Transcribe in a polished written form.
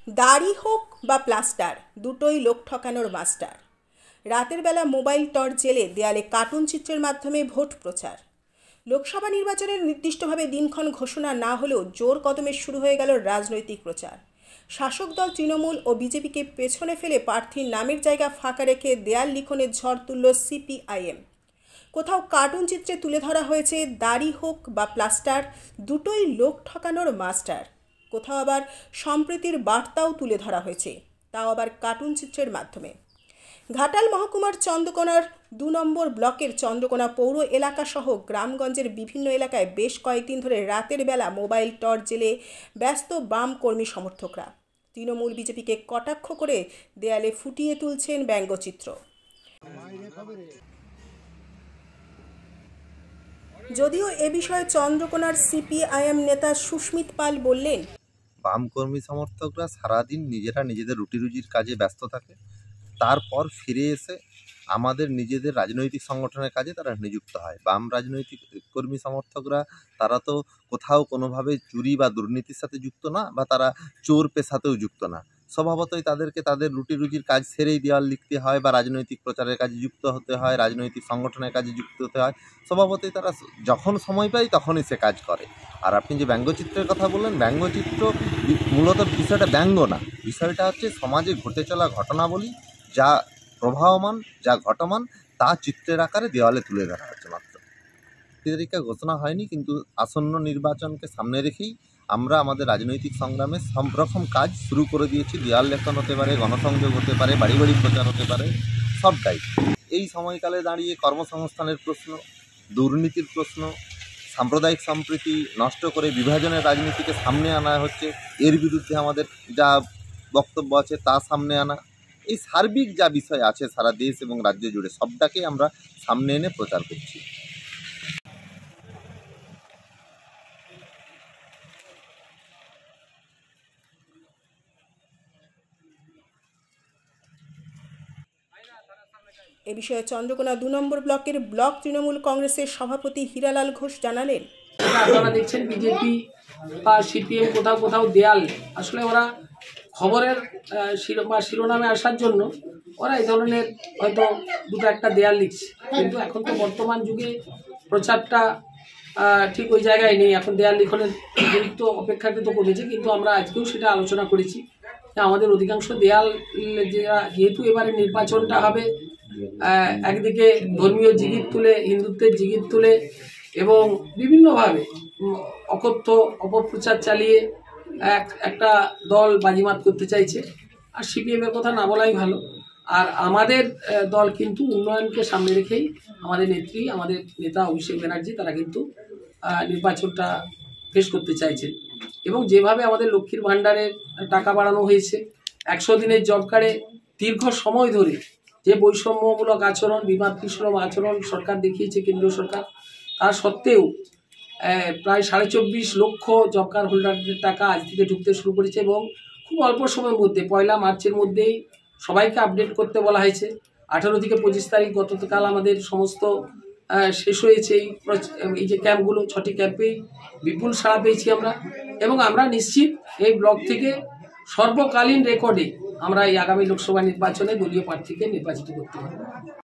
দাড়ি হোক বা প্লাস্টার, দুটোই লোক ঠকানোর মাস্টার। রাতের বেলা মোবাইল টর্চ জেলে দেয়ালে কার্টুন চিত্রের মাধ্যমে ভোট প্রচার। লোকসভা নির্বাচনের নির্দিষ্টভাবে দিনক্ষণ ঘোষণা না হলেও জোর কদমে শুরু হয়ে গেল রাজনৈতিক প্রচার। শাসক দল তৃণমূল ও বিজেপিকে পেছনে ফেলে প্রার্থীর নামের জায়গা ফাঁকা রেখে দেয়াল লিখনের ঝড় তুলল সিপিআইএম। কোথাও কার্টুন চিত্রে তুলে ধরা হয়েছে দাড়ি হোক বা প্লাস্টার, দুটোই লোক ঠকানোর মাস্টার। কোথাও আবার সম্প্রীতির বার্তাও তুলে ধরা হয়েছে, তাও আবার কার্টুন চিত্রের মাধ্যমে। ঘাটাল মহকুমার চন্দ্রকোনার ২ নম্বর ব্লকের চন্দ্রকোনা পৌর এলাকাসহ গ্রামগঞ্জের বিভিন্ন এলাকায় বেশ কয়েকদিন ধরে রাতের বেলা মোবাইল টর্চ জেলে ব্যস্ত বাম কর্মী সমর্থকরা। তৃণমূল বিজেপিকে কটাক্ষ করে দেয়ালে ফুটিয়ে তুলছেন ব্যঙ্গচিত্র। যদিও এ বিষয়ে চন্দ্রকোনার সিপিআইএম নেতা সুস্মিত পাল বললেন, বাম কর্মী সমর্থকরা সারাদিন নিজেরা নিজেদের রুটি রুজির কাজে ব্যস্ত থাকে, তারপর ফিরে এসে আমাদের নিজেদের রাজনৈতিক সংগঠনের কাজে তারা নিযুক্ত হয়। বাম রাজনৈতিক কর্মী সমর্থকরা তারা তো কোথাও কোনোভাবে চুরি বা দুর্নীতির সাথে যুক্ত না, বা তারা চোর পেশাতেও যুক্ত না। স্বভাবতই তাদেরকে তাদের রুটি রুজির কাজ সেরেই দেওয়াল লিখতে হয় বা রাজনৈতিক প্রচারের কাজে যুক্ত হতে হয়, রাজনৈতিক সংগঠনের কাজে যুক্ত হতে হয়। স্বভাবতই তারা যখন সময় পায় তখনই সে কাজ করে। আর আপনি যে ব্যঙ্গচিত্রের কথা বললেন, ব্যঙ্গচিত্র মূলত বিষয়টা ব্যঙ্গ না, বিষয়টা হচ্ছে সমাজে ঘটে চলা ঘটনাবলী, যা প্রবাহমান, যা ঘটমান, তা চিত্রের আকারে দেওয়ালে তুলে ধরা হচ্ছে মাত্র। তারিখে ঘোষণা হয়নি, কিন্তু আসন্ন নির্বাচনকে সামনে রেখেই আমরা আমাদের রাজনৈতিক সংগ্রামে সব রকম কাজ শুরু করে দিয়েছি। দেওয়াল লেখন হতে পারে, গণসংযোগ হতে পারে, বাড়ি বাড়ি প্রচার হতে পারে, সবটাই। এই সময়কালে দাঁড়িয়ে কর্মসংস্থানের প্রশ্ন, দুর্নীতির প্রশ্ন, সাম্প্রদায়িক সম্প্রীতি নষ্ট করে বিভাজনের রাজনীতিকে সামনে আনা হচ্ছে, এর বিরুদ্ধে আমাদের যা বক্তব্য আছে তা সামনে আনা, এই সার্বিক যা বিষয় আছে সারা দেশ এবং রাজ্য জুড়ে, সবটাকেই আমরা সামনে এনে প্রচার করছি। এ বিষয়ে চন্দ্রকোনা ২ নম্বর ব্লকের ব্লক তৃণমূল কংগ্রেসের সভাপতি হীরালাল ঘোষ জানালেন, আপনারা দেখছেন বিজেপি বা সিপিএম কোথাও কোথাও দেয়াল, আসলে ওরা খবরের শিরোনামে আসার জন্য ওরা এই ধরনের হয়তো দুটো একটা দেয়াল লিখছে, কিন্তু এখন তো বর্তমান যুগে প্রচারটা ঠিক ওই জায়গায় নেই। এখন দেয়াল লিখনের গুরুত্ব অপেক্ষাকৃত কমেছে, কিন্তু আমরা আজকেও সেটা আলোচনা করেছি যে আমাদের অধিকাংশ দেয়াল, যেহেতু এবারে নির্বাচনটা হবে একদিকে ধর্মীয় জিগির তুলে, হিন্দুত্বের জিগির তুলে এবং বিভিন্নভাবে অকথ্য অপপ্রচার চালিয়ে একটা দল বাজিমাত করতে চাইছে। আর সিপিএমের কথা না বলাই ভালো। আর আমাদের দল কিন্তু উন্নয়নকে সামনে রেখেই, আমাদের নেত্রী, আমাদের নেতা অভিষেক ব্যানার্জি, তারা কিন্তু নির্বাচনটা পেশ করতে চাইছেন। এবং যেভাবে আমাদের লক্ষ্মীর ভাণ্ডারের টাকা বাড়ানো হয়েছে, ১০০ দিনের জব কার্ডে দীর্ঘ সময় ধরে যে বৈষম্যমূলক আচরণ, বিমাতৃসুলভ আচরণ সরকার দেখিয়েছে, কেন্দ্রীয় সরকার, তা সত্ত্বেও প্রায় ২.৫ লক্ষ জব কার্ড হোল্ডারদের টাকা আজ থেকে ঢুকতে শুরু করেছে এবং খুব অল্প সময়ের মধ্যে ১ মার্চের মধ্যেই সবাইকে আপডেট করতে বলা হয়েছে। ১৮ থেকে ২৫ তারিখ গতকাল আমাদের সমস্ত শেষ হয়েছে এই যে ক্যাম্পগুলো, ৬টি ক্যাম্পেই বিপুল সাড়া পেয়েছি আমরা, এবং আমরা নিশ্চিত এই ব্লক থেকে সর্বকালীন রেকর্ডে আমরা এই আগামী লোকসভা নির্বাচনে দলীয় প্রার্থীকে নির্বাচিত করতে পারব।